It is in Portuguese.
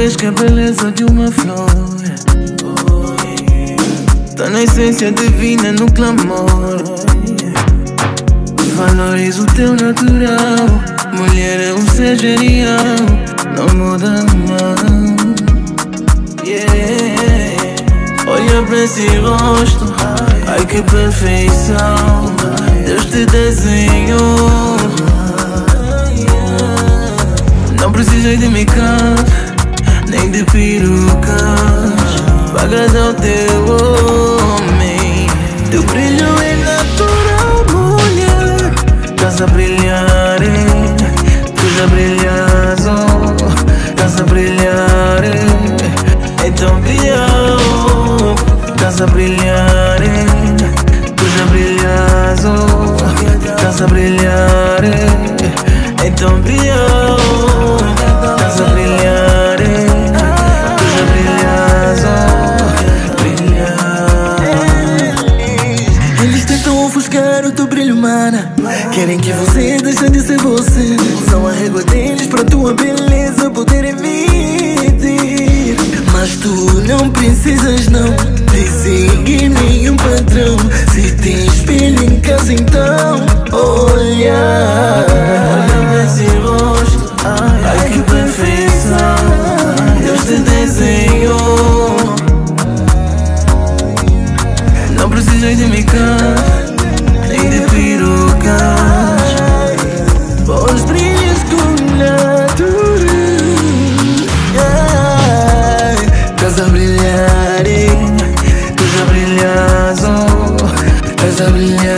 vês que a beleza de uma flor tá na essência divina, no clamor. Valoriza o teu natural. Mulher é um ser genial, não muda não. Olha pra esse rosto, ai que perfeição. Deus te desenhou. Não precisas de make-up, nem de perucas pra agradar o teu homem. Teu brilho é natural, mulher. Estás a brilhar, tu já brilhas, oh. Estás a brilhar, então brilha, oh. Estás a brilhar, tu já brilhas, oh. Estás a brilhar, então brilha, oh. Estás a brilhar, tu já brilhas, oh. Brilhar. Eles tentam ofuscar o teu brilho, mana. Querem que você deixe de ser você. São a régua deles pra tua beleza poderem medir. Mas tu não precisas não de seguir nenhum padrão. Se tem espelho em casa então olha. Olha pra esse rosto, ai que perfeição. Deus te desenhou. Não precisas de make-up, nem de perucas. Pois brilhas com natureza. Estás a brilhar, tu já brilhas, oh. Estás a brilhar.